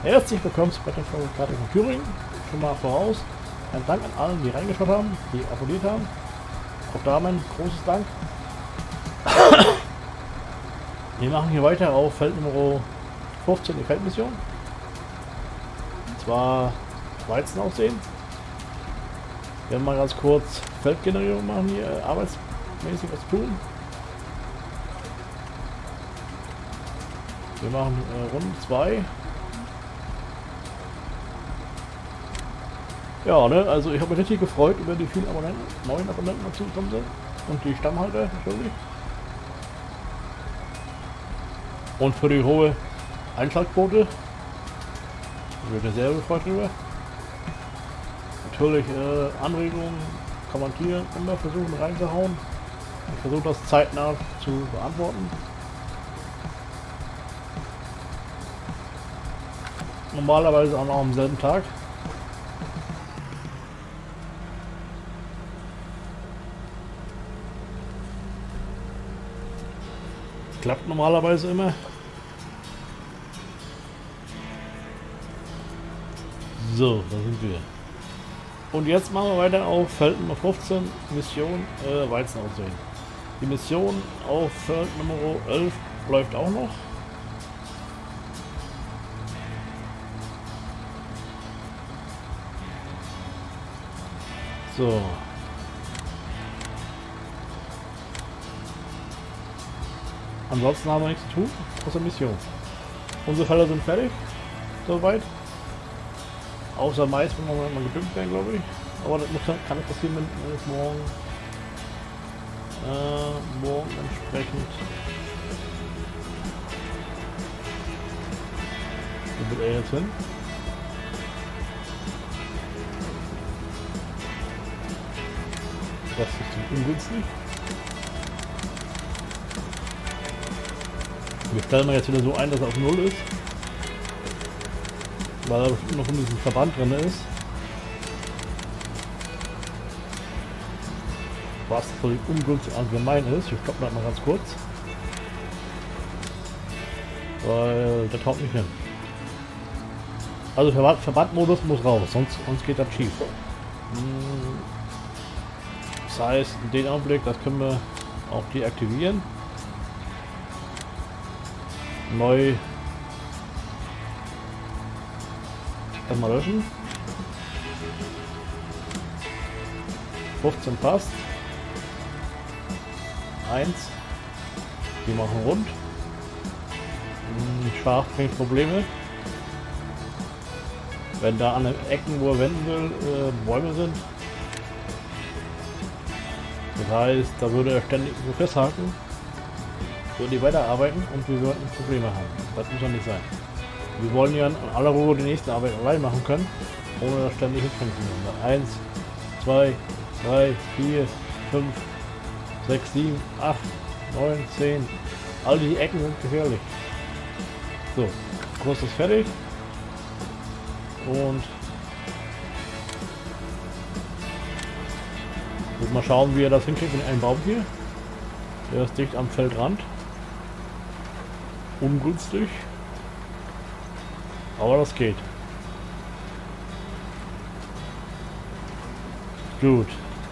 Herzlich willkommen zu Karte von Thüringen. Schon mal voraus. Ein Dank an allen, die reingeschaut haben, die abonniert haben. Auch da mein großes Dank. Wir machen hier weiter auf Feld Nummer 15, die Feldmission. Und zwar Weizen aussehen. Wir werden mal ganz kurz Feldgenerierung machen hier, arbeitsmäßig was tun. Wir machen Runde 2. Ja, ne, also ich habe mich richtig gefreut über die vielen Abonnenten, neuen Abonnenten dazu gekommen sind. Und die Stammhalter natürlich. Und für die hohe Einschaltquote. Ich bin sehr gefreut drüber. Natürlich Anregungen, kommentieren, immer versuchen reinzuhauen. Ich versuche das zeitnah zu beantworten. Normalerweise auch noch am selben Tag. Klappt normalerweise immer. So, da sind wir. Und jetzt machen wir weiter auf Feld Nummer 15, Mission Weizen aussehen. Die Mission auf Feld Nummer 11 läuft auch noch. So. Ansonsten haben wir nichts zu tun, außer Mission. Unsere Felder sind fertig, soweit. Außer Mais, wenn wir mal gedüngt werden, glaube ich. Aber das kann nicht passieren, wenn es morgen entsprechend. Wo will er jetzt hin? Das ist ungünstig. Wir stellen mal jetzt wieder so ein, dass er auf 0 ist. Weil er bestimmt noch in diesem Verband drin ist. Was völlig ungünstig allgemein ist. Ich stoppe das mal ganz kurz. Weil der taugt nicht hin. Also Verbandmodus muss raus, sonst geht das schief. Das heißt, in dem Augenblick, das können wir auch deaktivieren. Neu erstmal löschen. 15 passt. 1. Wir machen rund. Schaf bringt Probleme. Wenn da an den Ecken, wo er wenden will, Bäume sind. Das heißt, da würde er ständig so festhaken. Würden die weiterarbeiten und wir würden Probleme haben. Das muss ja nicht sein. Wir wollen ja in aller Ruhe die nächste Arbeit allein machen können, ohne das ständig hinzunehmen. 1, 2, 3, 4, 5, 6, 7, 8, 9, 10. All die Ecken sind gefährlich. So, Kurs ist fertig. Und mal schauen, wie er das hinkriegt mit einem Baum hier. Der ist dicht am Feldrand. Ungünstig. Aber das geht. Gut.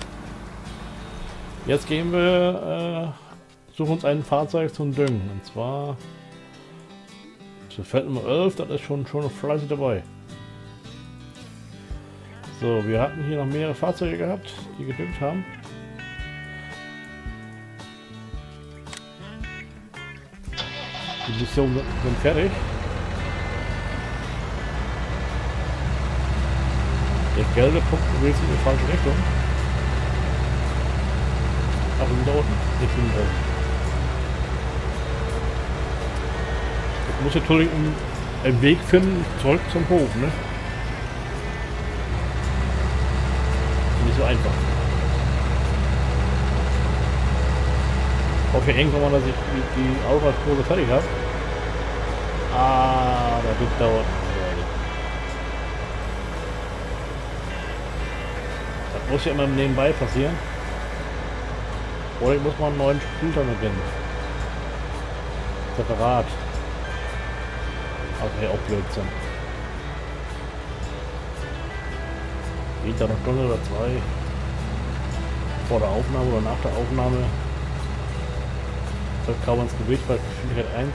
Jetzt gehen wir, suchen uns ein Fahrzeug zum Düngen. Und zwar zu Feld Nummer 11, das ist schon fleißig dabei. So, wir hatten hier noch mehrere Fahrzeuge gehabt, die gedüngt haben. Die Missionen sind fertig. Der gelbe Punkt bewegt sich in die falsche Richtung. Ach, wir sind da unten. Nicht hinten drin. Ich muss natürlich einen Weg finden, zurück zum Hof, ne? Nicht so einfach. Ich hoffe irgendwann mal, dass ich die Auswahlkurse fertig habe. Ah, das wird dauern. Das muss ja immer nebenbei passieren. Oder ich muss mal einen neuen Spieltag beginnen. Separat. Okay, auch Blödsinn. Geht ja eine Stunde oder zwei vor der Aufnahme oder nach der Aufnahme. Das kaum ans Gewicht bei Geschwindigkeit 1.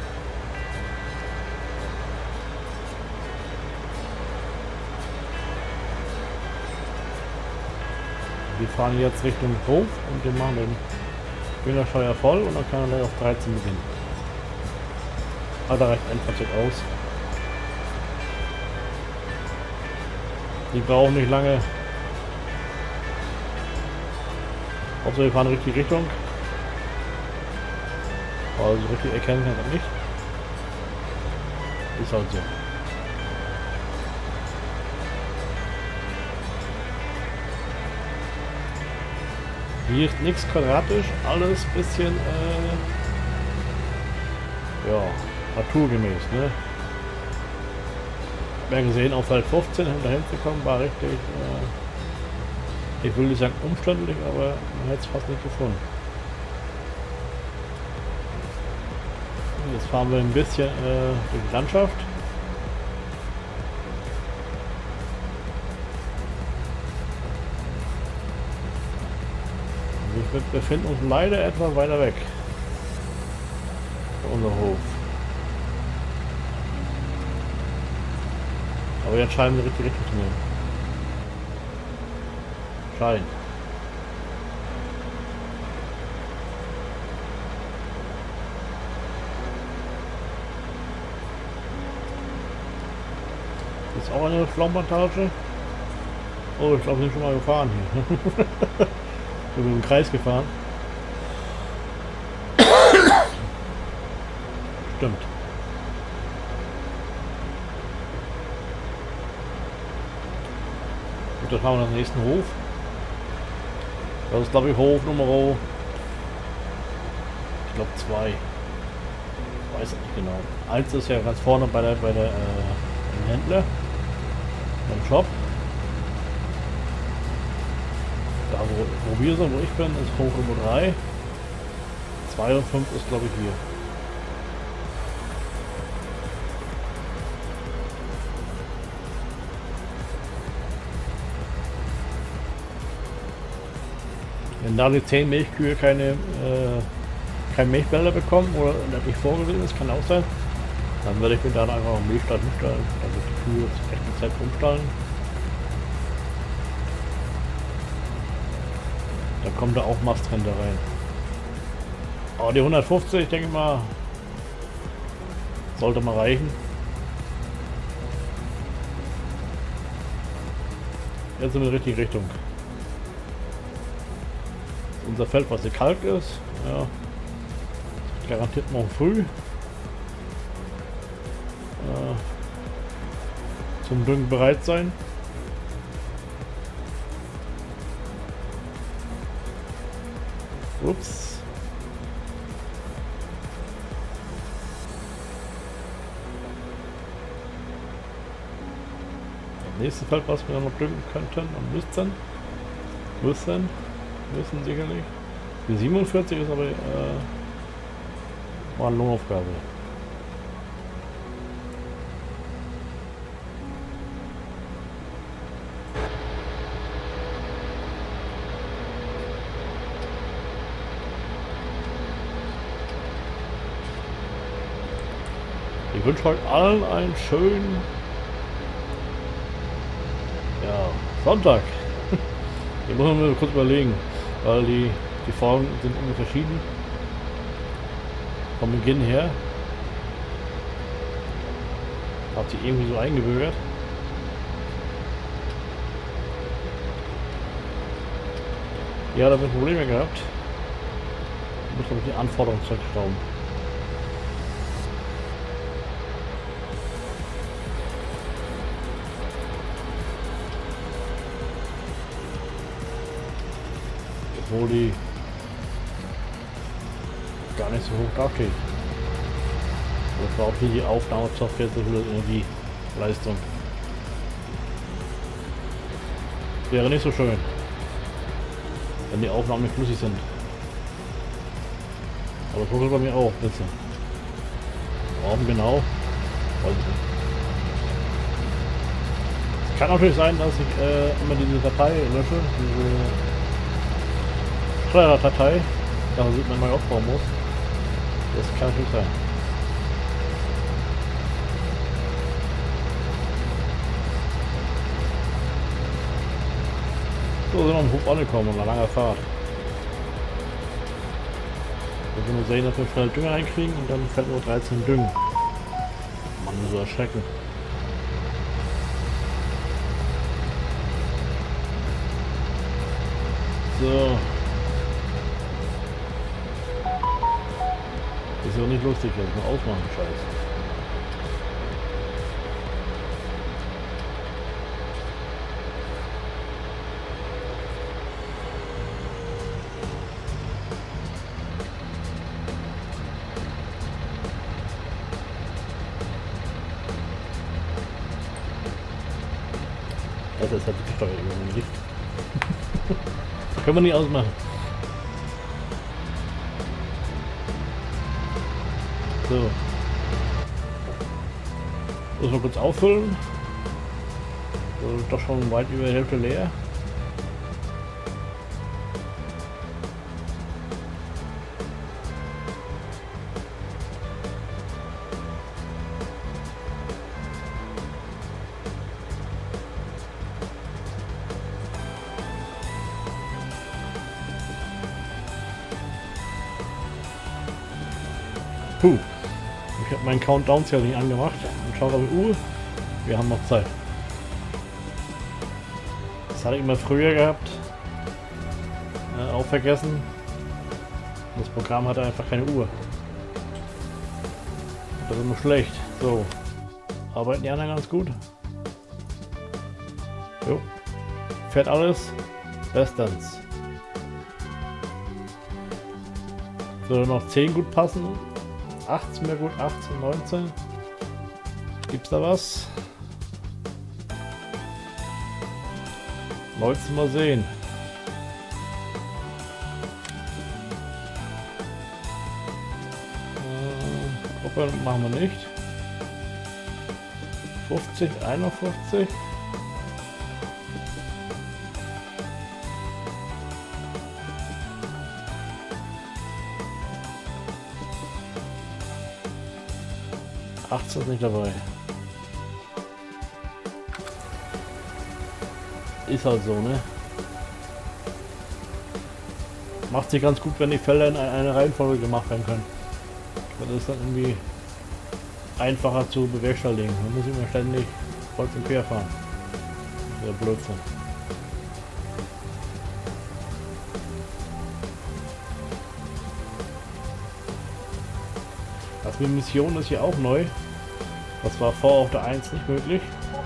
Wir fahren jetzt Richtung Hof und wir machen den Fingersteuer voll und dann kann er gleich auf 13 beginnen. Da reicht ein Fahrzeug aus. Die brauchen nicht lange. Hauptsache wir fahren in die richtige Richtung. Also richtig erkennen kann man nicht. Ist halt so. Hier ist nichts quadratisch, alles bisschen ja, naturgemäß, ne? Wir haben gesehen, auf Feld 15 hinterhin zu kommen, war richtig, ich will nicht sagen umständlich, aber man hätte es fast nicht gefunden. Und jetzt fahren wir ein bisschen durch die Landschaft. Wir befinden uns leider etwas weiter weg von unserem Hof. Aber jetzt scheinen wir richtig zu nehmen. Scheint. Ist auch eine Pflaumenplantage. Oh, ich glaube, wir sind schon mal gefahren hier. Wir sind im Kreis gefahren. Stimmt. Gut, das machen wir den nächsten Hof. Das ist, glaube ich, Hof Nummer, ich glaube 2. Ich weiß nicht genau. 1 ist ja ganz vorne bei der Händler, beim Shop. Da wo wir sind, wo ich bin, ist Hof Nummer 3. 2 und 5 ist, glaube ich, hier. Wenn da die 10 Milchkühe keine Milchbälle bekommen oder das nicht vorgesehen ist, kann auch sein, dann werde ich mir dann einfach einen Milchstall hinstellen, also die Kühe zur rechten Zeit umstallen. Dann kommt da auch Mastränder rein. Aber die 150, ich denke mal, sollte mal reichen. Jetzt sind wir in die richtige Richtung. Unser Feld, was hier Kalk ist, ja, garantiert morgen früh zum Düngen bereit sein. Ups. Das nächste Feld, was wir noch düngen könnten und müssen sicherlich. Die 47 ist aber war eine Lohnaufgabe. Ich wünsche euch allen einen schönen Sonntag. Hier muss man kurz überlegen, weil die Folgen sind irgendwie verschieden. Vom Beginn her. Hat sich irgendwie so eingebürgert. Ja, da habe ich Probleme gehabt. Ich muss aber die Anforderungen zurückschrauben. Obwohl die gar nicht so hoch dasteht. Das war auch hier die Aufnahmesoftware so viel Energieleistung. Wäre nicht so schön, wenn die Aufnahmen nicht flüssig sind. Aber das ruckelt bei mir auch, bitte. Warum genau? Weiß ich nicht. Kann natürlich sein, dass ich immer diese Datei lösche, diese Steuerdatei, da man neu aufbauen muss. Das kann natürlich sein. So, sind wir am Hof angekommen und eine lange Fahrt. Wir können nur sehen, dass wir schnell Dünger reinkriegen und dann fällt nur 13 Düngen. Man so erschrecken. So. Ist ja nicht lustig, jetzt mal ausmachen, Scheiß. Das ist halt die Steuerung nicht. Können wir nicht ausmachen. So. Muss mal kurz auffüllen. So, ist doch schon weit über die Hälfte leer. Puh. Ich habe meinen Countdown ja nicht angemacht und schaue auf die Uhr. Wir haben noch Zeit. Das hatte ich immer früher gehabt. Auch vergessen. Das Programm hatte einfach keine Uhr. Das ist immer schlecht. So. Arbeiten die anderen ganz gut. Jo. Fährt alles. Bestens. Würde noch 10 gut passen. 18 wäre gut, 18, 19. Gibt's da was? 19 mal sehen. Gruppe machen wir nicht. 50, 51. Ist nicht dabei. Ist halt so, ne? Macht sich ganz gut, wenn die Felder in eine Reihenfolge gemacht werden können. Das ist dann irgendwie einfacher zu bewerkstelligen. Man muss immer ständig kreuz und quer fahren. Der Blödsinn. Das mit Mission ist hier auch neu. Das war vor auf der 1 nicht möglich.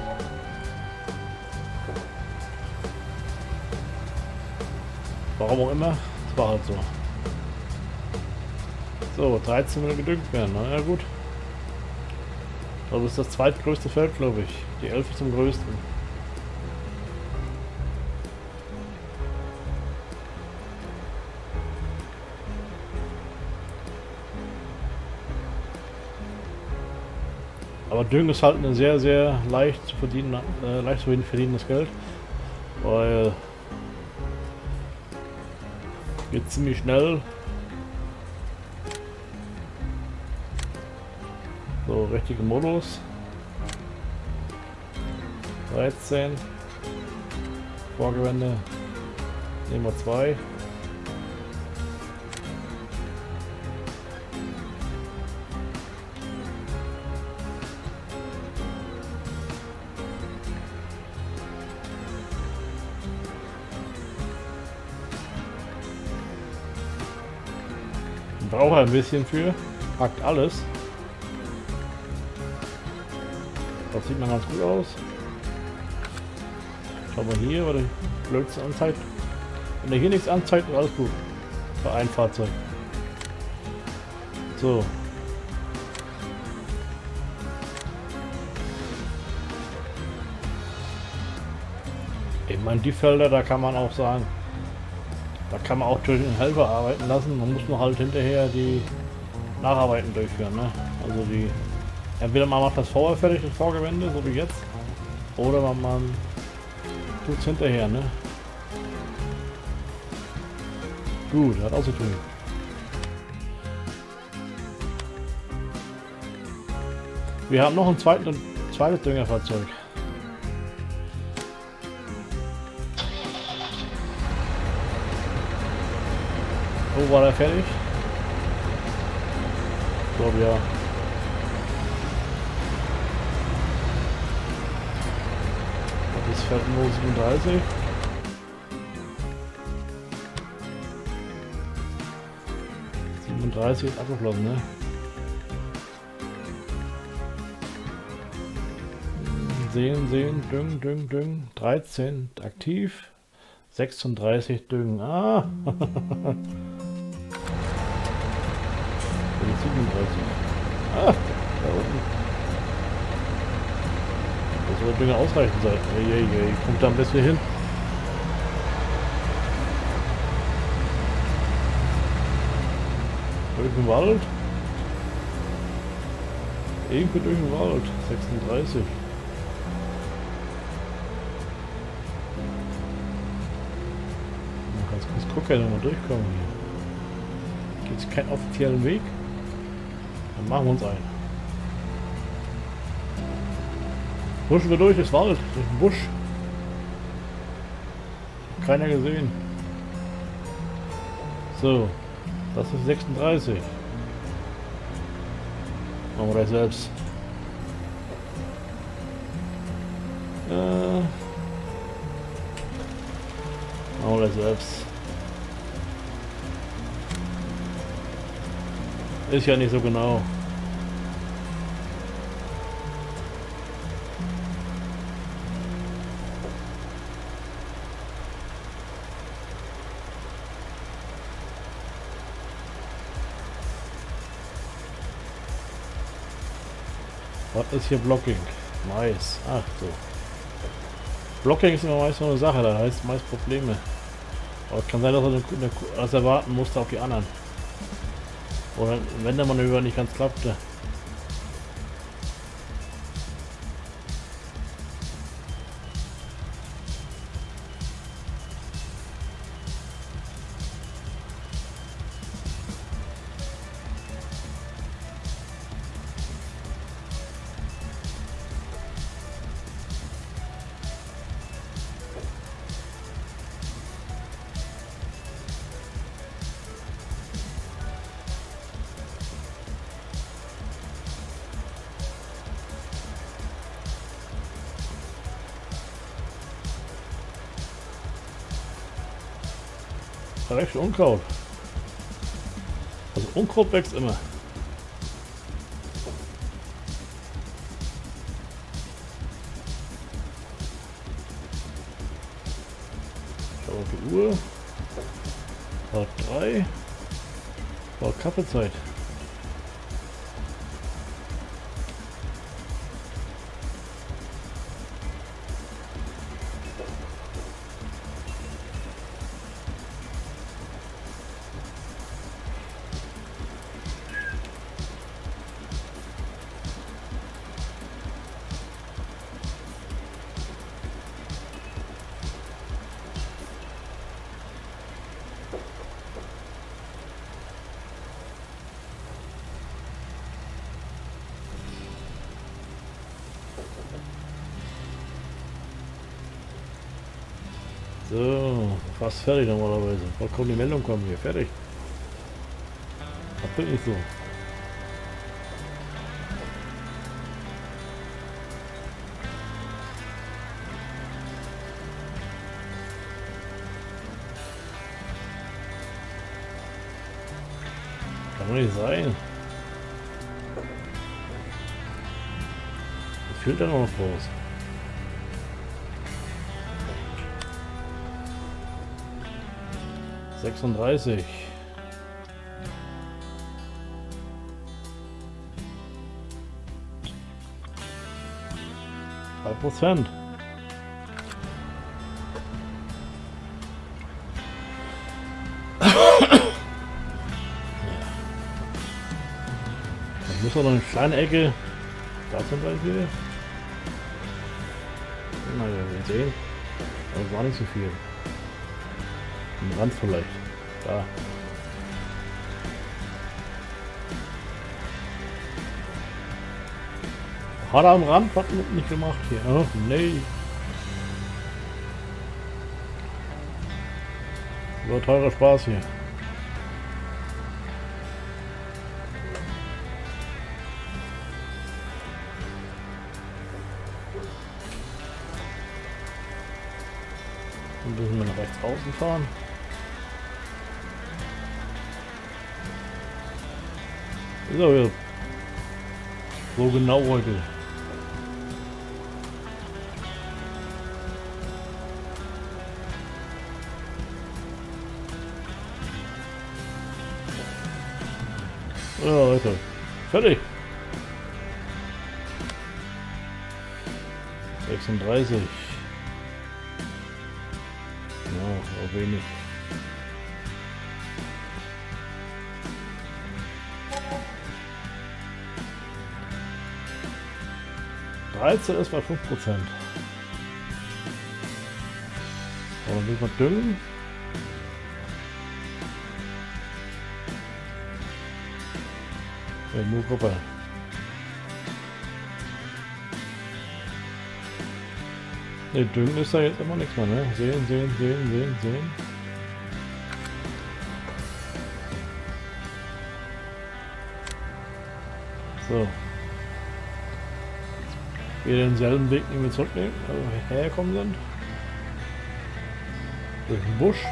Warum auch immer, es war halt so. So, 13 will gedüngt werden, na ja gut. Das ist das zweitgrößte Feld, glaube ich. Die 11 ist zum größten. Aber Düngen ist halt ein sehr, sehr leicht zu verdienendes Geld, weil geht ziemlich schnell. So, richtige Modus. 13. Vorgewende. Nehmen wir 2. Braucht ein bisschen für, packt alles. Das sieht man ganz gut aus. Schauen wir hier, weil die Blödsinn anzeigt. Wenn er hier nichts anzeigt, ist alles gut. Für ein Fahrzeug. So. Ich meine, die Felder, da kann man auch sagen, da kann man auch durch den Helfer arbeiten lassen. Man muss nur halt hinterher die Nacharbeiten durchführen. Ne? Also die, entweder man macht das vorher fertig, das Vorgewende, so wie jetzt, Oder man tut es hinterher, ne? Gut, hat auch zu tun. Wir haben noch ein zweites Düngerfahrzeug. Oh, war der fertig? Ich glaube ja. Das ist fährt nur 37. Ist abgeschlossen, ne? Sehen, düngen. 13 aktiv. 36 düngen. Ah! 37. Ah! Da unten. Das soll Dünger ausreichend sein. Ey. Kommt da ein bisschen hin. Durch den Wald. Irgendwie durch den Wald. 36. Man kann kurz gucken, wenn wir durchkommen hier. Gibt es keinen offiziellen Weg? Dann machen wir uns einen. Huschen wir durch das Wald, durch den Busch. Keiner gesehen. So. Das ist 36. Machen wir das selbst. Machen wir das selbst. Ist ja nicht so genau. Was ist hier Blocking? Mais. Ach so. Blocking ist immer meist so eine Sache, da heißt meist Probleme. Aber es kann sein, dass er warten musste auf die anderen. Oder wenn der Manöver nicht ganz klappte. Recht Unkraut. Also Unkraut wächst immer. Schau auf die Uhr. War 3. War Kaffeezeit. So, fast fertig normalerweise. Bald kommt die Meldung, kommen hier, fertig. Das wird nicht so. Kann doch nicht sein. Das fehlt ja noch was raus. $36. %. Dann müssen wir noch eine kleine Ecke. Da zum Beispiel. sehen. Aber es war nicht so viel. Am Rand vielleicht. Da. Hat er am Rand was nicht gemacht hier? Oh, nee. War teurer Spaß hier. Dann müssen wir nach rechts außen fahren. So, ja. So genau heute. Ja, Leute. Fertig. 36. Ja, auch wenig. Ist bei 5%. Aber dann müssen wir düngen. Ja, nur Gruppe. Ne, düngen ist da jetzt immer nichts mehr, ne? Sehen, sehen, sehen, sehen, sehen. So. Wieder denselben Weg, den wir zurücknehmen, also hergekommen sind. Durch den Busch.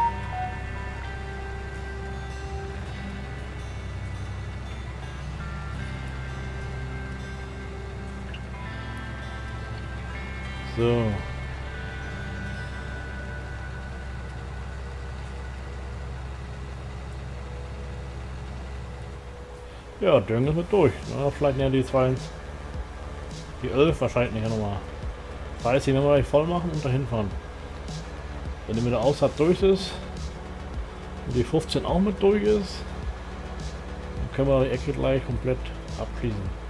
So. Ja, düngen ist mit durch. Ja, vielleicht ja die 2. Die 11 wahrscheinlich nicht nochmal. 30 werden wir gleich voll machen und dahin fahren. Wenn die mit der Ausfahrt durch ist und die 15 auch mit durch ist, dann können wir die Ecke gleich komplett abschließen.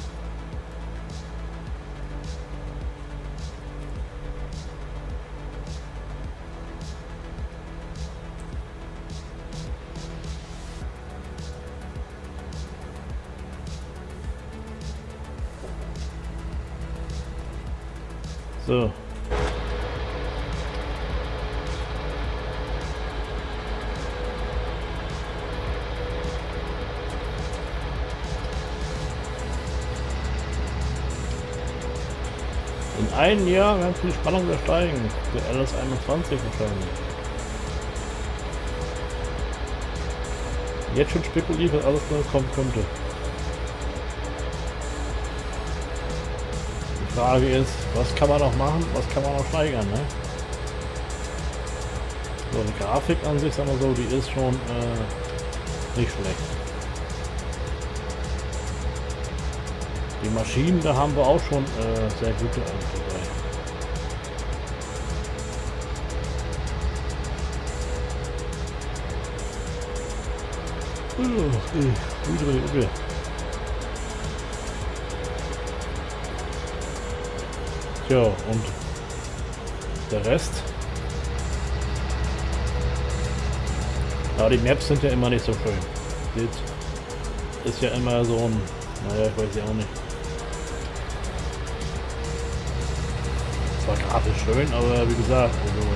So. In einem Jahr ganz viel Spannung wieder steigen. Der LS21 wahrscheinlich. Jetzt schon spekuliert, was alles noch kommen könnte. Die Frage ist, was kann man noch machen, was kann man noch steigern, ne? So, die Grafik an sich, sagen wir so, die ist schon nicht schlecht. Die Maschinen, da haben wir auch schon sehr gute dabei. Okay. Tja, und der Rest. Aber die Maps sind ja immer nicht so schön. Das ist ja immer so ein, naja, ich weiß ja auch nicht. Zwar grafisch schön, aber wie gesagt, also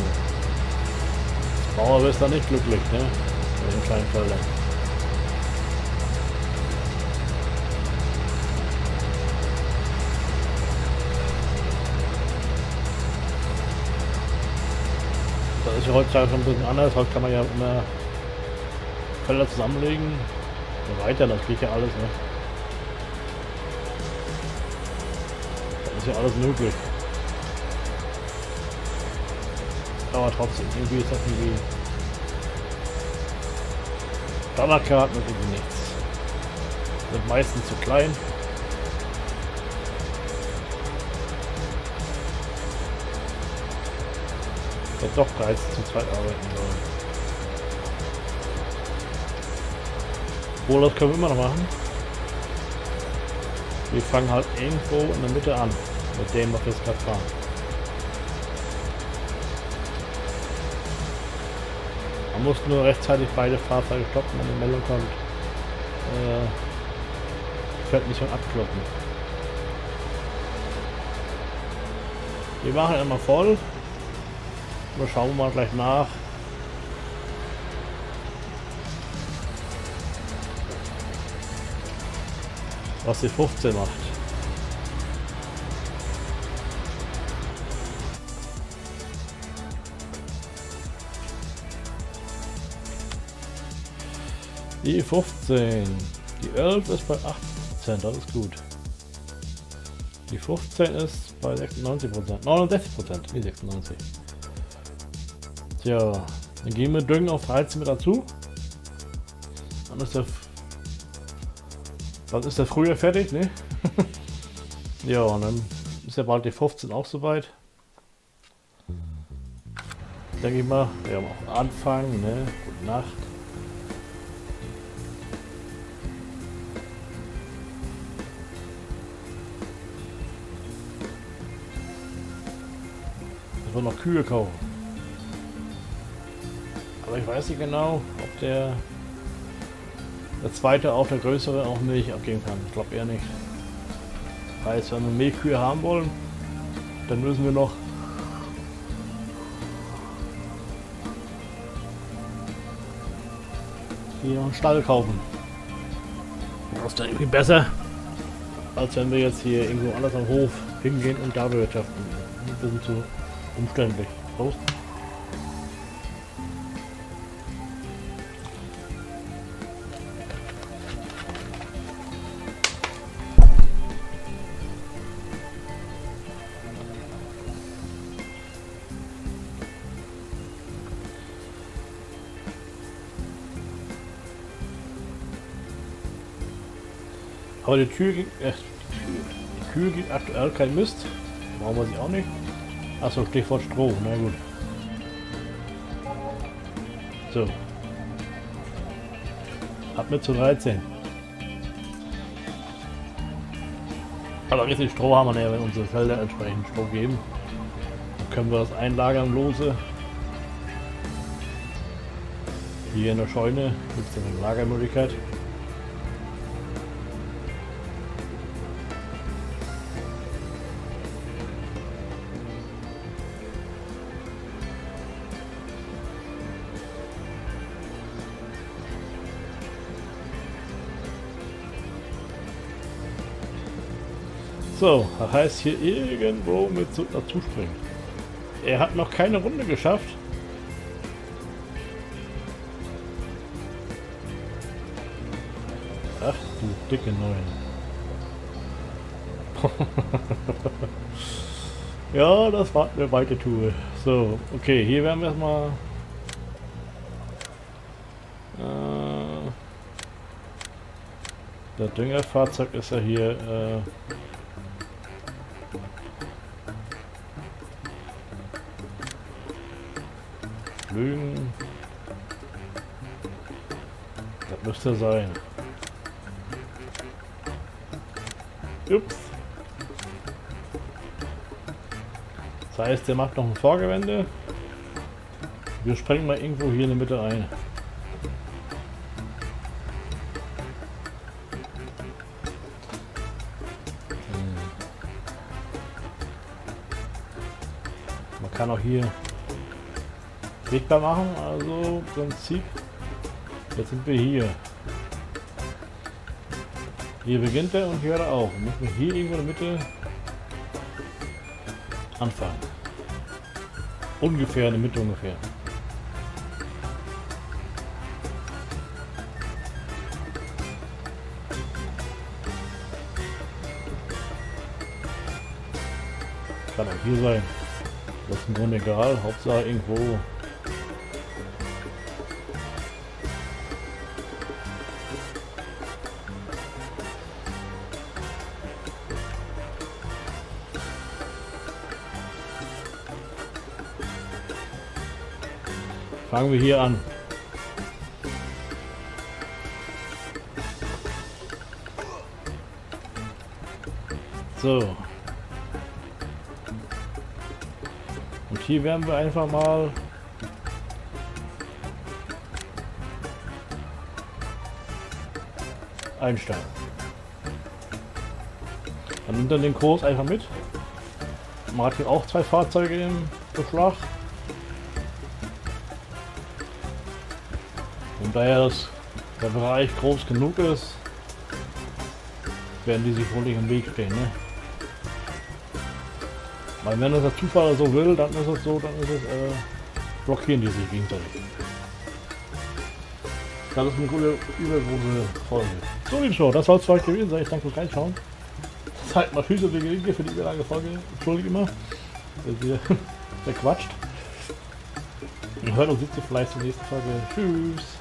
Bauer ist da nicht glücklich, ne? In den kleinen Feldern. Das ist ja heutzutage schon ein bisschen anders. Heute kann man ja immer Felder zusammenlegen. Und weiter, das geht ja alles, ne? Das ist ja alles möglich. Aber trotzdem, irgendwie ist das irgendwie. Standardkarten und irgendwie nichts. Sind meistens zu klein. Ja, doch bereits zu zweit arbeiten sollen. Obwohl, das können wir immer noch machen. Wir fangen halt irgendwo in der Mitte an, mit dem, was wir jetzt gerade fahren. Man muss nur rechtzeitig beide Fahrzeuge stoppen, wenn eine Meldung kommt. Fällt nicht von abkloppen. Wir machen einmal voll. Wir schauen mal gleich nach. Was die 15 macht. Die 15. Die 11 ist bei 8%, das ist gut. Die 15 ist bei 96%. 69%, wie 96. Tja, dann gehen wir Düngen auf 13 mit dazu. Dann ist der früher fertig, ne? Ja, und dann ist ja bald die 15 auch soweit. Denke ich mal, wir haben auch Anfang, ne? Gute Nacht. Ich will noch Kühe kaufen. Aber ich weiß nicht genau, ob der zweite, auch der größere, auch Milch abgeben kann. Ich glaube eher nicht. Heißt, wenn wir Milchkühe haben wollen, dann müssen wir noch hier einen Stall kaufen. Das ist dann irgendwie besser, als wenn wir jetzt hier irgendwo anders am Hof hingehen und da bewirtschaften. Ein bisschen zu umständlich. Prost. Aber die Kühe gibt aktuell kein Mist. Brauchen wir sie auch nicht. Achso, Stichwort Stroh, na gut. So. Ab mit zu 13. Aber richtig Stroh haben wir ja, wenn unsere Felder entsprechend Stroh geben. Dann können wir das einlagern lose. Hier in der Scheune gibt es eine Lagermöglichkeit. So, das heißt hier irgendwo mit dazu springen. Er hat noch keine Runde geschafft. Ach du dicke Neuen. Ja, das war eine weite Tour. So, okay, hier werden wir erstmal der Düngerfahrzeug ist ja hier Lügen. Das müsste sein. Ups. Das heißt, der macht noch ein Vorgewende. Wir sprengen mal irgendwo hier in der Mitte ein. Man kann auch hier sichtbar machen, also im Prinzip, jetzt sind wir hier. Hier beginnt er und hier hört er auch. Müssen wir hier irgendwo in der Mitte anfangen. Ungefähr in der Mitte ungefähr. Kann auch hier sein. Das ist im Grunde egal, Hauptsache irgendwo. Fangen wir hier an. So. Und hier werden wir einfach mal einstellen. Dann nimmt er den Kurs einfach mit. Man hat hier auch 2 Fahrzeuge im Beschlag. Und daher der Bereich groß genug ist, werden die sich wohl nicht im Weg stehen. Ne? Weil wenn es der Zufall so will, dann ist es so, blockieren die sich gegenseitig. Das ist eine gute, übergroße Folge. So, liebe Show, das soll es für euch gewesen sein. Ich danke fürs Reinschauen. Zeigt mal Füße für die überlange Folge. Entschuldige immer. Der quatscht. Wir hören uns jetzt vielleicht zur nächsten Folge. Tschüss.